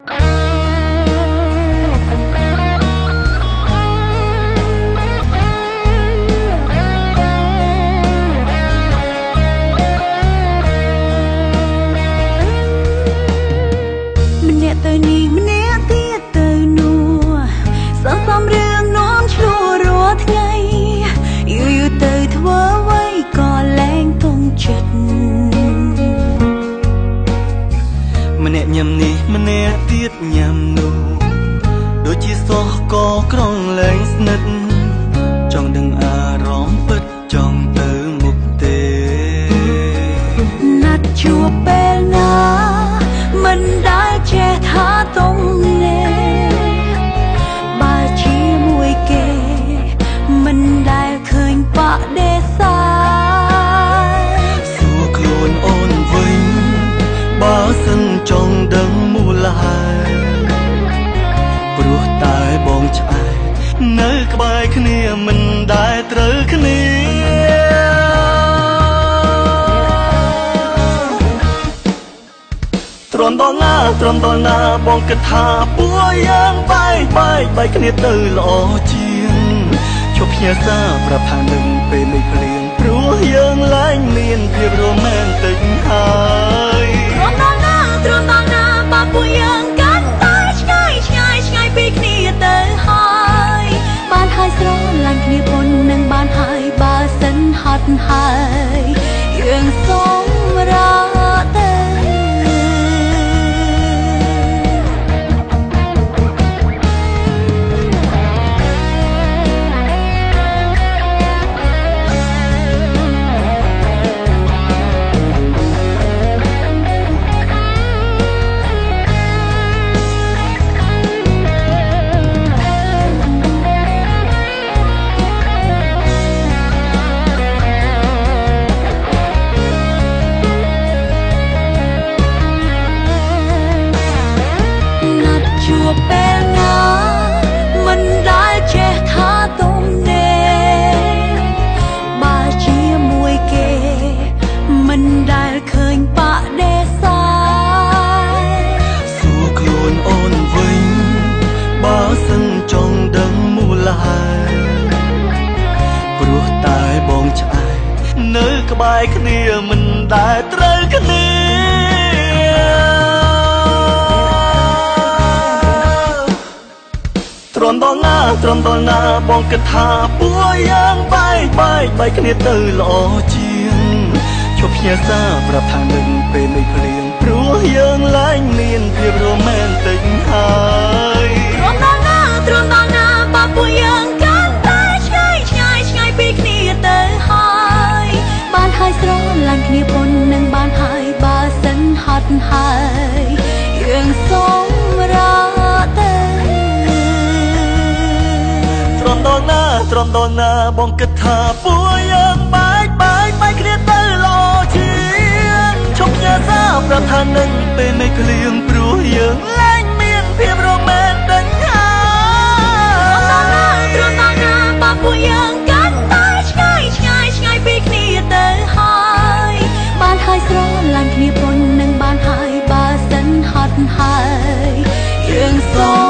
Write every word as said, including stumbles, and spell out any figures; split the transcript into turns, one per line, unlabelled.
ត្រំដល់ណាបងគិតថាពួរយ៉ាងបាយបាយបាយគ្នាទៅល្អជាងជប់ផ្ញើសារប្រាប់ថានឹងពេលមេឃភ្លៀងព្រោះយើងឡើងមានភាពរ៉ូមែនទិកហើយត្រំដល់ណាត្រំដល់ណាបើពួរយ៉ាងកាន់តែឆ្ងាយឆ្ងាយឆ្ងាយពីគ្នាទៅហើយបានហើយស្រឡាញ់គ្នាប៉ុននឹងបានហើយបើសិនហត់ហើយយើងសូមរកទៅបាយគ្នាមិនដែលត្រូវគ្នាត្រំដល់ណាត្រំដល់ណាបងគិតថាពួរយ៉ាងបាយបាយបាយគ្នាទៅល្អជាងជប់ផ្ញើសារប្រាប់ថានឹងពេលមេឃភ្លៀងព្រោះយើងឡើងមានភាពរ៉ូមែនទិកហើយត្រំដល់ណាត្រំដល់ណាបើពួរយ៉ាងកាន់តែឆ្ងាយឆ្ងាយឆ្ងាយពីគ្នាទៅហើយបានហើយស្រឡាញ់គ្នាប៉ុននឹងបានហើយបើសិនហត់ហើយយើងសូមរកទៅត្រំដល់ណាត្រំដល់ណាបងគិតថាពួរយ៉ាងបាយបាយបាយគ្នាទៅល្អជាងជប់ផ្ញើសារប្រាប់ថានឹងពេលមេឃភ្លៀងព្រោះយើងឡើងមានភាពរ៉ូមែនទិកហើយត្រំដល់ណាត្រំដល់ណាបើពួរយ៉ាងកាន់តែឆ្ងាយឆ្ងាយឆ្ងាយពីគ្នាទៅហើយបានហើយស្រឡាញ់គ្នាប៉ុននឹងបានហើយបើសិនហត់ហើយយើងសូម